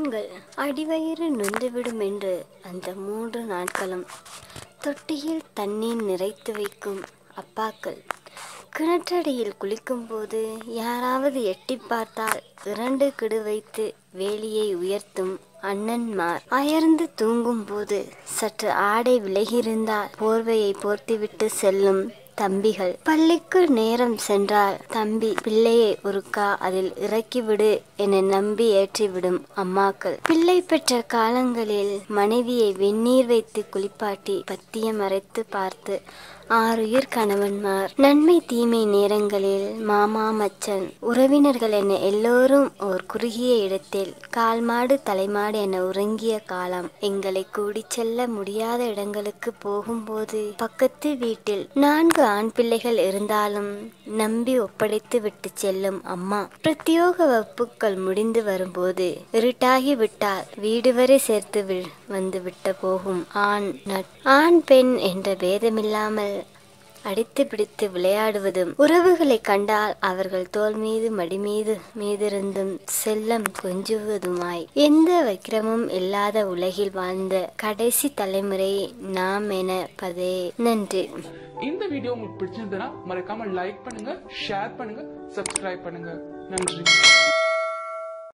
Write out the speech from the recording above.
பெண்கள் அடிவயிறு நொந்துவிடும் என்று அந்த 3 நாட்களும் தொட்டியில் தண்ணீர் நிறைத்து வைக்கும் அப்பாக்கள், கிணற்றடியில் குளிக்கும்போது யாராவது எட்டி பார்த்தால் 2 கிடு வைத்து வேலியை உயர்த்தும் அண்ணன்மார், அயர்ந்து தூங்கும் போது சற்று ஆடை விலகியிருந்தால் போர்வையை போர்த்திவிட்டு செல்லும் தம்பிகள், பள்ளிக்கு நேரம் சென்றால் தம்பி பிள்ளையை ஒருக்கா அதில் இறக்கிவிடு என நம்பி ஏற்றிவிடும் அம்மாக்கள், பிள்ளை பெற்ற காலங்களில் மனைவியை வெந்நீர் வைத்து குளிப்பாட்டி பத்தியம் அரைத்து பார்த்து ஆறுயிர் கணவன்மார், நன்மை தீமை நேரங்களில் மாமா மச்சன் உறவினர்கள் என எல்லோரும் ஓர் குறுகிய இடத்தில் கால்மாடு தலைமாடு என உறங்கிய காலம், எங்களை கூடி செல்ல முடியாத இடங்களுக்கு போகும்போது பக்கத்து வீட்டில் 4 ஆண் பிள்ளைகள் இருந்தாலும் நம்பி ஒப்படைத்து விட்டு செல்லும் அம்மா, பிரத்யோக வகுப்புகள் முடிந்து வரும்போது இருட்டாகி விட்டால் வீடு வரை சேர்த்து வந்து விட்டு போகும் ஆண் பெண் என்ற பேதமில்லாமல் அடித்து பிடித்து விளையாடுவதும், உறவுகளை கண்டால் அவர்கள் தோல் மீது மடி மீதிருந்தும் செல்லம் கொஞ்சுவதுமாய் எந்த விக்கிரமும் இல்லாத உலகில் வாழ்ந்த கடைசி தலைமுறை நாம் எனப்பதே. நன்றி. இந்த வீடியோ உங்களுக்கு பிடிச்சிருந்ததுன்னா மறக்காம லைக் பண்ணுங்க, ஷேர் பண்ணுங்க, சப்ஸ்கிரைப் பண்ணுங்க. நன்றி.